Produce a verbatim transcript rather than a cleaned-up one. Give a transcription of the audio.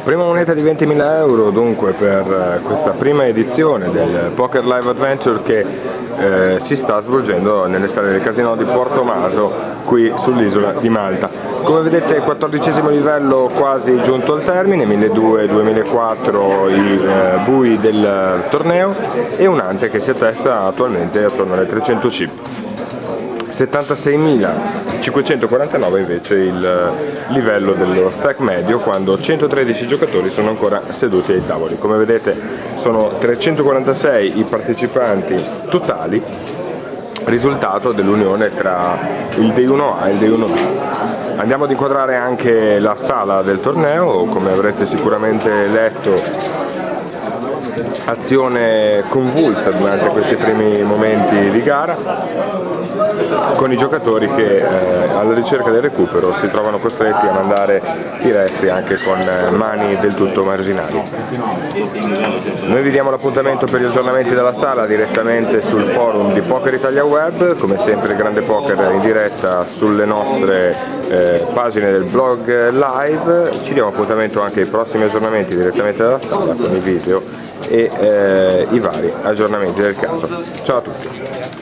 Prima moneta di ventimila euro dunque per questa prima edizione del Poker Live Adventure che eh, si sta svolgendo nelle sale del Casinò di Porto Maso qui sull'isola di Malta. Come vedete, quattordicesimo livello quasi giunto al termine, milleduecento duemilaquattro i eh, bui del torneo e un ante che si attesta attualmente attorno alle trecento chip. settantaseimilacinquecentoquarantanove invece il livello dello stack medio, quando centotredici giocatori sono ancora seduti ai tavoli. Come vedete sono trecentoquarantasei i partecipanti totali, risultato dell'unione tra il D uno A e il D uno B. Andiamo ad inquadrare anche la sala del torneo. Come avrete sicuramente letto, azione convulsa durante questi primi momenti di gara, con i giocatori che eh, alla ricerca del recupero si trovano costretti a mandare i resti anche con eh, mani del tutto marginali. Noi vi diamo l'appuntamento per gli aggiornamenti della sala direttamente sul forum di Poker Italia Web, come sempre il grande poker in diretta sulle nostre eh, pagine del blog live. Ci diamo appuntamento anche ai prossimi aggiornamenti direttamente dalla sala con i video e eh, i vari aggiornamenti del caso. Ciao a tutti!